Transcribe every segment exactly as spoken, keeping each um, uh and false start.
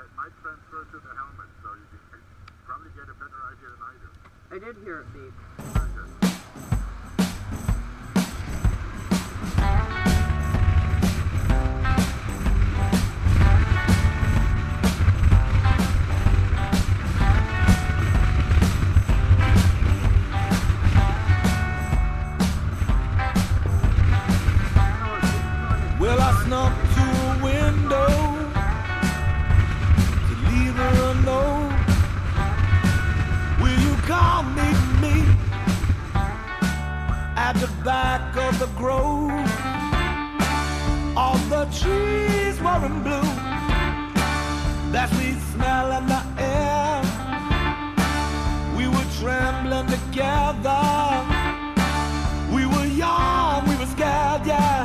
that might transfer to the helmet, so you can probably get a better idea than I do. I did hear it beep. Very good. Well, I snuck to a window to leave her a note. Will you come meet me at the back of the grove? All the trees were in bloom, that sweet smell in the air. We were trembling together. We were young, we were scared, yeah.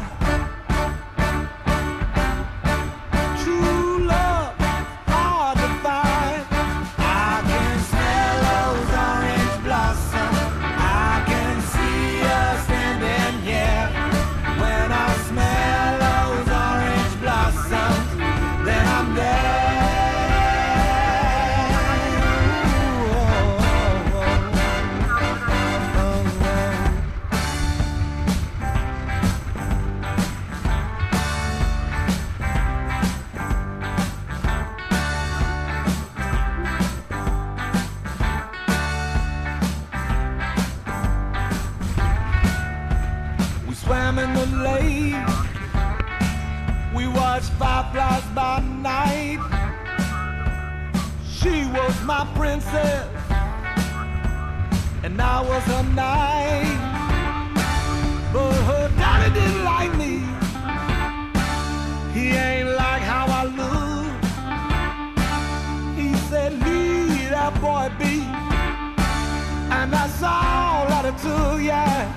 Swam in the lake, we watched fireflies by night. She was my princess, and I was her knight. But her daddy didn't like me. He ain't like how I look. He said, leave that boy be, and that's all that it took, yeah.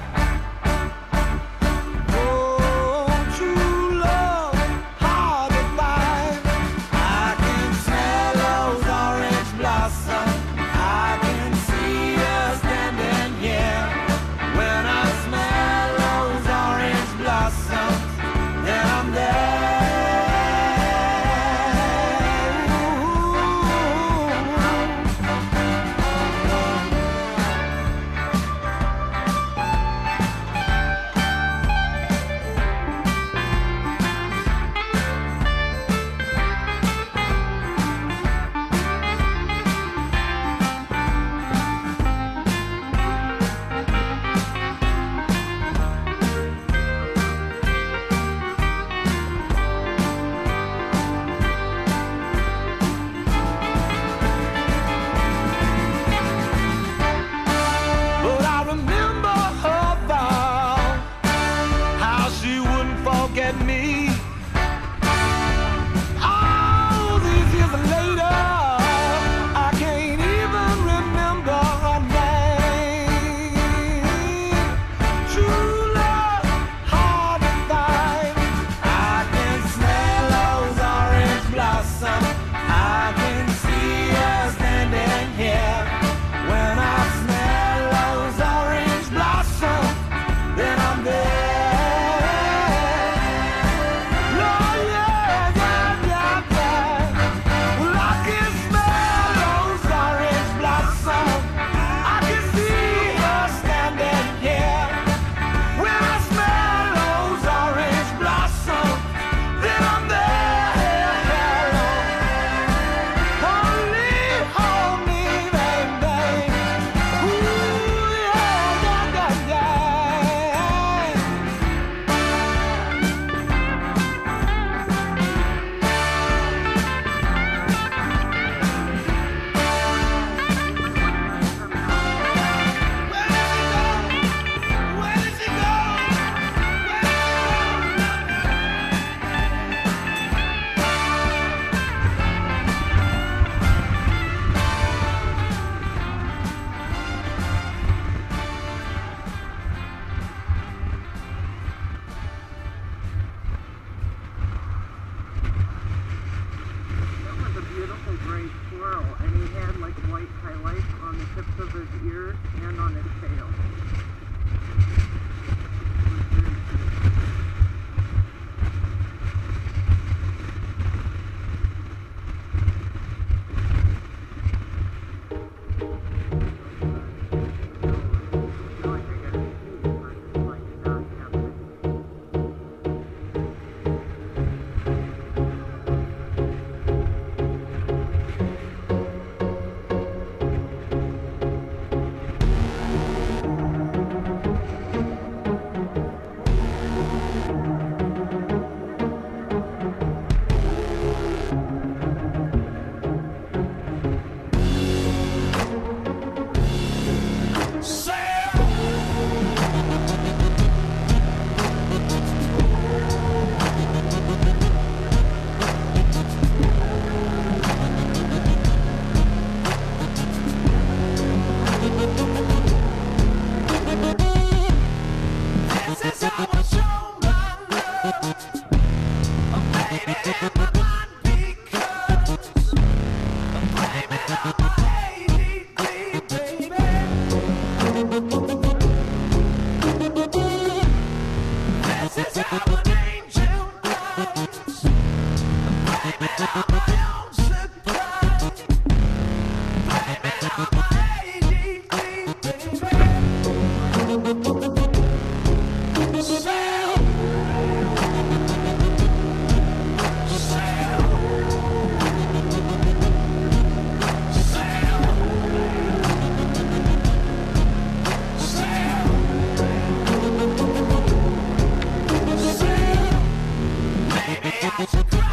It's a